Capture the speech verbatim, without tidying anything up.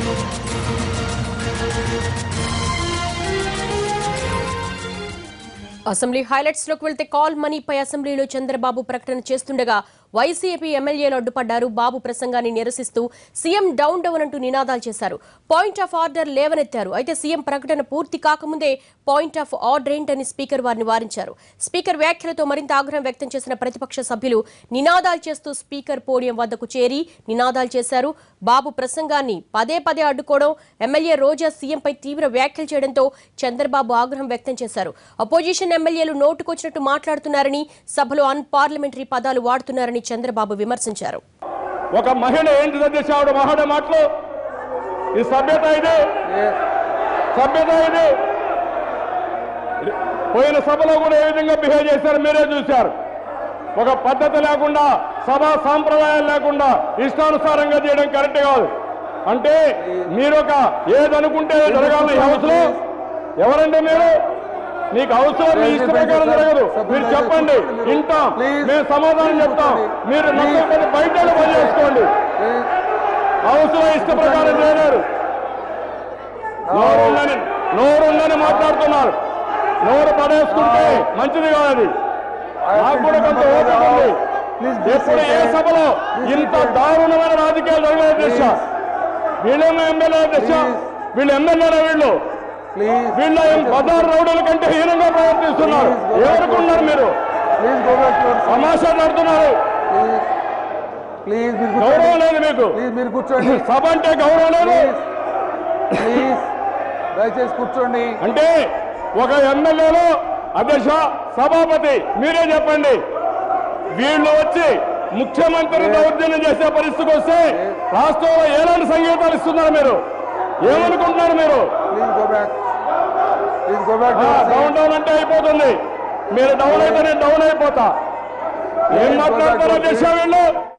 Assembly highlights లోకి వెళ్తే call మనీపై అసెంబ్లీలో చంద్రబాబు ప్రకటన చేస్తుండగా వైసీపీ ఎమ్మెల్యేలు అడ్డుపడ్డారు. బాబు ప్రసంగాన్ని నిరసిస్తూ సీఎం డౌన్ డౌన్ అంటూ నినాదాలు చేశారు. పాయింట్ ఆఫ్ ఆర్డర్ లేవనెత్తారు. అయితే సీఎం ప్రకటన పూర్తి కాకముందే పాయింట్ ఆఫ్ ఆర్డర్ ఏంటని స్పీకర్ వారిని వారించారు. స్పీకర్ వ్యాఖ్యలతో మరింత ఆగ్రహం వ్యక్తం చేసిన ప్రతిపక్ష సభ్యులు నినాదాలు చేస్తూ స్పీకర్ పోడియం వద్దకు చేరి నినాదాలు చేశారు. బాబు ప్రసంగాన్ని పదే పదే అడ్డుకోవడం, ఎమ్మెల్యే రోజా సీఎంపై తీవ్ర వ్యాఖ్యలు చేయడంతో చంద్రబాబు ఆగ్రహం వ్యక్తం చేశారు. అపోజిషన్ ఎమ్మెల్యేలు నోటుకొచ్చినట్టు మాట్లాడుతున్నారని, సభలో అన్పార్లమెంటరీ పదాలు వాడుతున్నారని చంద్రబాబు విమర్శించారు. ఒక మహిళ ఏంటి అధ్యక్ష ఆవిడ మహాడ మాటలు ఈ సభ్యత ఇది సభ్యత ఇది పోయిన సభలో కూడా ఏ విధంగా బిహేవ్ చేశారు మీరే చూశారు. ఒక పద్ధతి లేకుండా, సభా సాంప్రదాయాలు లేకుండా ఇష్టానుసారంగా చేయడం కరెక్ట్ కాదు. అంటే మీరు ఒక ఏదనుకుంటే జరగాలని హౌస్లో ఎవరంటే మీరు మీకు అవసరం మీ ఇష్ట ప్రకారం జరగదు. మీరు చెప్పండి, వింటాం, మేము సమాధానం చెప్తాం. మీరు నమ్మకం బయట పని చేసుకోండి. అవసరం ఇష్ట ప్రకారం చేయలేరు. నోరుందని నోరుందని మాట్లాడుతున్నారు. నోరు పడేసుకుంటే మంచిది కాదు. అది నాకు కూడా కొంత ఓపిక ఉంది. ఎప్పుడు ఏ సభలో ఇంత దారుణమైన రాజకీయాలు జరగలేదు దశ. వీళ్ళేమో ఎమ్మెల్యే దశ, వీళ్ళు ఎమ్మెల్యేనా వీళ్ళు వీళ్ళ బజార్ రౌడీల కంటే హీనంగా ప్రవర్తిస్తున్నారు. ఎవరుకున్నారు మీరు? తమాషా నడుతున్నారు. గౌరవం లేదు మీకు. మీరు కూర్చోండి. సభ అంటే గౌరవం లేదు. దయచేసి కూర్చోండి. అంటే ఒక ఎమ్మెల్యేలో అధ్యక్ష సభాపతి మీరే చెప్పండి. వీళ్ళు వచ్చి ముఖ్యమంత్రి దౌర్జన్యం చేసే పరిస్థితికి వస్తే రాష్ట్రంలో ఎలాంటి సంకేతాలు ఇస్తున్నారు మీరు? ఏమనుకుంటున్నారు మీరు? డౌన్ డౌన్ అంటే అయిపోతుంది. మీరు డౌన్ అయితే నేను డౌన్ అయిపోతా. ఏం మాట్లాడతారో అధ్యక్ష వీళ్ళు?